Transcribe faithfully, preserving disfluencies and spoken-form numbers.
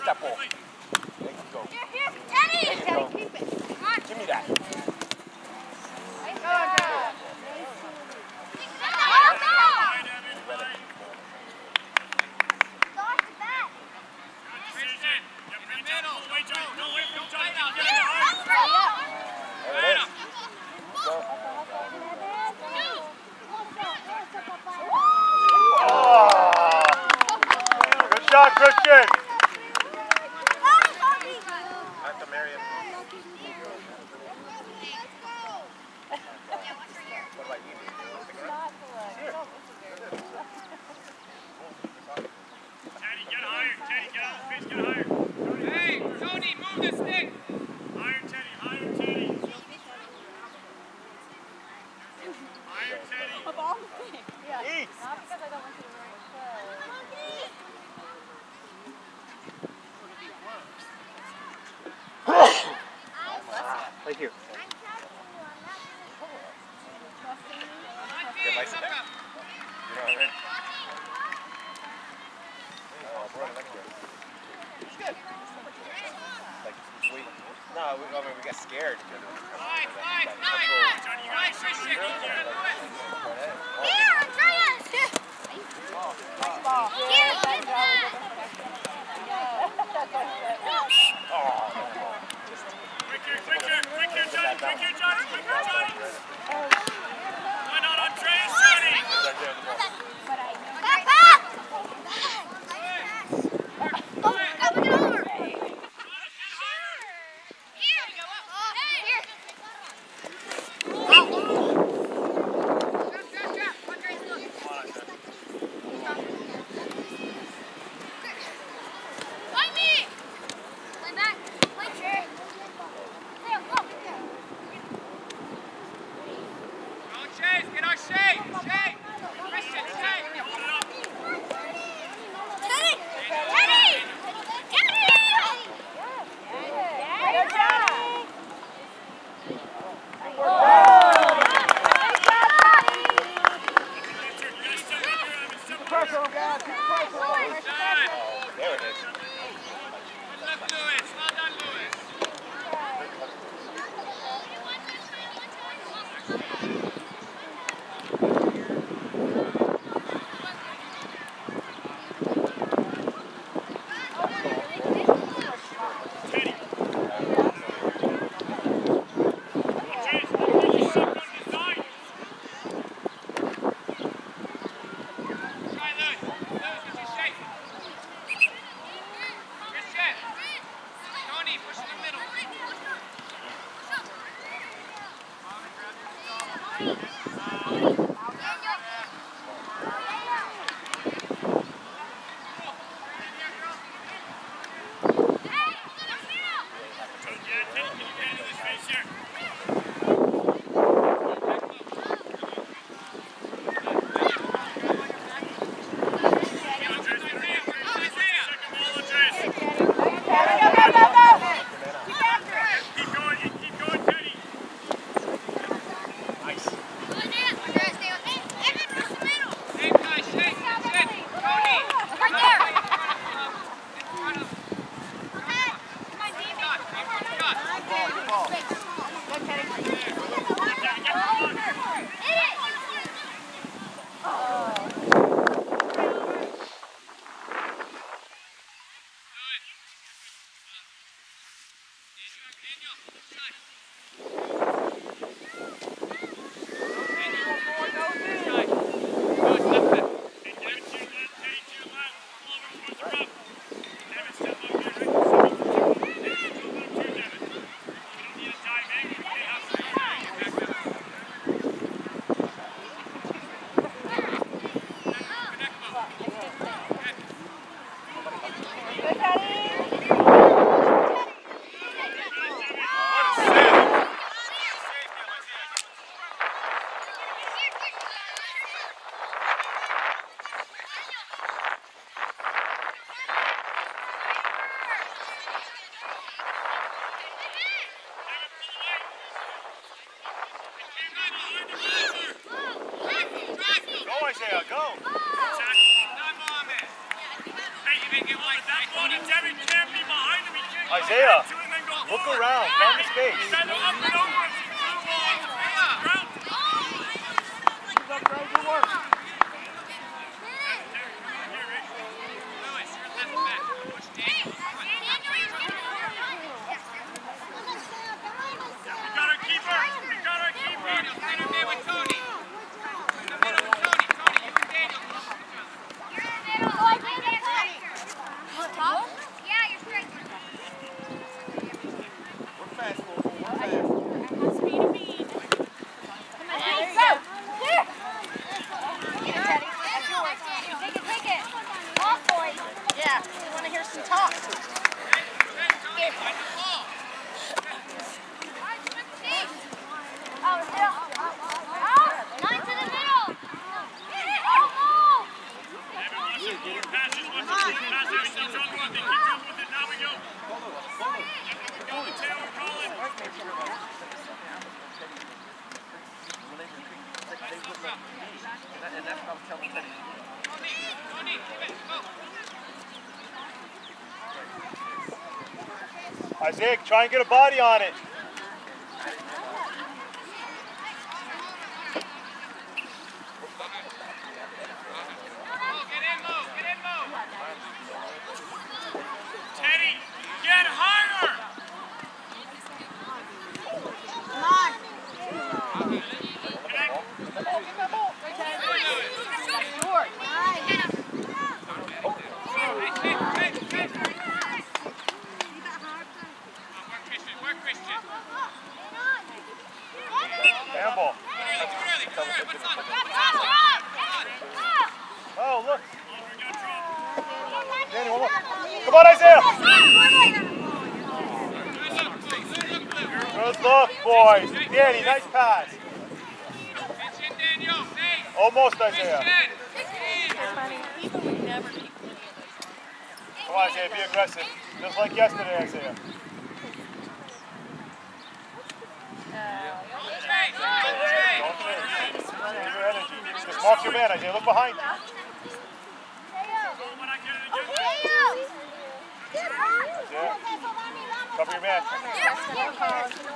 Get that ball. There you go. Here, here, Teddy! There you go. Keep it. Come on. Give me that. Go, go. Go, go. Start the back. Christian, in the middle. Wait, Johnny. No, wait, don't try it out. Here, over. There it is. Oh. Good shot, Christian. Back to Marion. What about you? Teddy, get higher. Teddy, get out of the pitch. Get higher. Hey, Tony, move the stick. Higher, Teddy. Higher, Teddy. Higher, Teddy. Of all the things. Yeah. Eat. Not because I don't want you to wear clothes. Right here. Get my stick. You know what I mean? Oh, bro, like it's good. Like, we, no, we, I mean, we got scared. Five, five, five. Johnny, you got it. Christian, you can't do it. Here, Andreas. Nice ball. Here, get that. Oh, Quicker, quicker, quicker, Johnny, quicker, Johnny, quicker, Johnny. Why not Andreas, Johnny? Back, back. Go, go, get over. Here, go up. Here. Drop, drop, drop. Andreas, look. Find me. Play back. Play chair. There, go. Go, Chase, get our shape, shape. Christian, shape. Teddy! Teddy! Teddy! Good job. pressure on guys. Keep pressure on. Done. There it is. Good luck, Lewis. Well done, Lewis. Teddy. Chase, what you set on design? Try Lewis. Lewis, what's your shape? Christian. Tony, push in the middle. Yeah, Teddy, can you get into this face here? Keep going, keep going, Teddy. Nice. Same guy, shake, shake. Tony. Right there. In front of Isaiah, Two and then go look hard. around. Find the space. Send them up and over. Ground. Good work. Lewis, you're left back. Push Daniel. We got our keeper. We got our keeper. Daniel, center mid with Tony. In the middle with Tony. Tony, you and Daniel. Yeah, you're straight. We're fast, Wolf. We're fast. Speed of bead. Come on, there you go. There. Get it, Teddy. That's yours. Take it, take it. Off, boys. Yeah, we want to hear some talk. Oh, still. Oh, line to the middle. Oh, oh. More passes. Watch the speed pass. Every single trouble with it. Keep up with it. Now we go. Go to Taylor Collins. And that's what I was telling Teddy. Tony, keep it. Go. Isaiah, try and get a body on it. Get in low. Get in low. Teddy, get higher. Come on. Short. Work Christian. Handball. What's up? Oh, look. Danny, one more. Come on, Isaiah. Good look, boys. Danny, nice pass. Almost, Isaiah. People would never keep Come on, Isaiah, be aggressive. Just like yesterday, Isaiah. Don't change. Keep your energy. Just mark your man, Isaiah. Look behind you. Isaiah, cover your man.